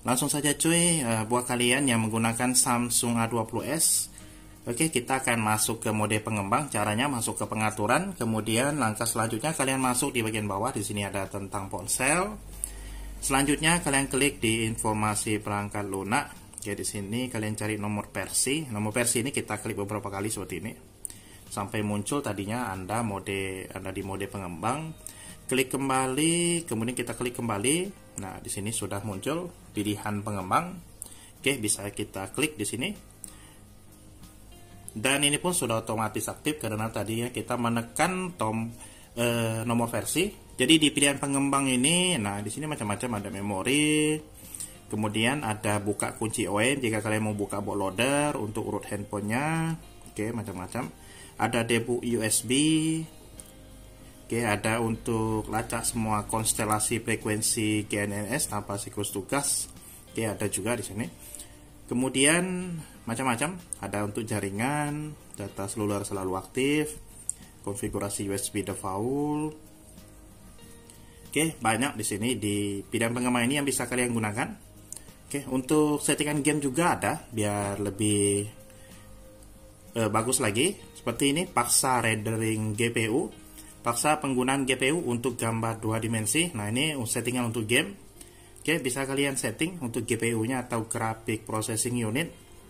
Langsung saja cuy, buat kalian yang menggunakan Samsung A20s, oke, kita akan masuk ke mode pengembang. Caranya masuk ke pengaturan, kemudian langkah selanjutnya kalian masuk di bagian bawah. Di sini ada tentang ponsel. Selanjutnya kalian klik di informasi perangkat lunak. Oke, di sini kalian cari nomor versi. Nomor versi ini kita klik beberapa kali seperti ini sampai muncul tadinya Anda di mode pengembang. Klik kembali, kemudian kita klik kembali. Nah, di sini sudah muncul pilihan pengembang. Oke, bisa kita klik di sini. Dan ini pun sudah otomatis aktif karena tadinya kita menekan nomor versi. Jadi di pilihan pengembang ini, nah di sini macam-macam, ada memori, kemudian ada buka kunci OEM jika kalian mau buka bootloader untuk urut handphonenya. Oke, macam-macam. Ada debug USB. Oke, ada untuk lacak semua konstelasi frekuensi GNSS tanpa siklus tugas. Oke, ada juga di sini. Kemudian macam-macam, ada untuk jaringan, data seluler selalu aktif, konfigurasi USB default. Oke, banyak di sini di pilihan pengembang ini yang bisa kalian gunakan. Oke, untuk settingan game juga ada biar lebih bagus lagi. Seperti ini, paksa rendering GPU. Paksa penggunaan GPU untuk gambar 2 dimensi. Nah, ini settingan untuk game. Oke, bisa kalian setting untuk GPU-nya atau Graphic Processing Unit.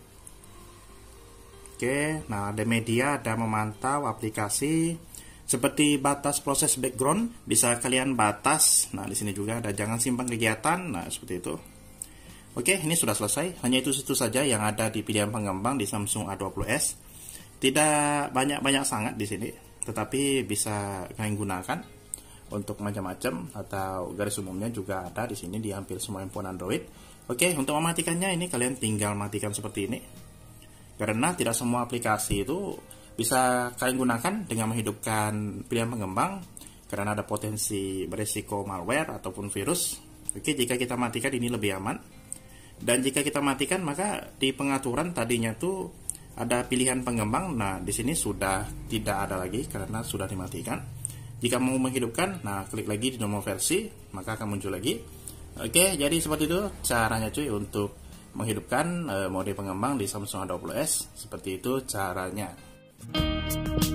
Oke, nah ada media, ada memantau aplikasi. Seperti batas proses background, bisa kalian batas. Nah, di sini juga ada jangan simpan kegiatan. Nah, seperti itu. Oke, ini sudah selesai. Hanya itu saja yang ada di pilihan pengembang di Samsung A20s. Tidak banyak-banyak sangat di sini, tetapi bisa kalian gunakan untuk macam-macam, atau garis umumnya juga ada di sini di hampir semua handphone Android. Oke, untuk mematikannya ini kalian tinggal matikan seperti ini. Karena tidak semua aplikasi itu bisa kalian gunakan dengan menghidupkan pilihan pengembang, karena ada potensi beresiko malware ataupun virus. Oke, jika kita matikan ini lebih aman. Dan jika kita matikan, maka di pengaturan tadinya tuh ada pilihan pengembang. Nah, di sini sudah tidak ada lagi karena sudah dimatikan. Jika mau menghidupkan, nah klik lagi di nomor versi, maka akan muncul lagi. Oke, jadi seperti itu caranya cuy untuk menghidupkan mode pengembang di Samsung A20s. Seperti itu caranya.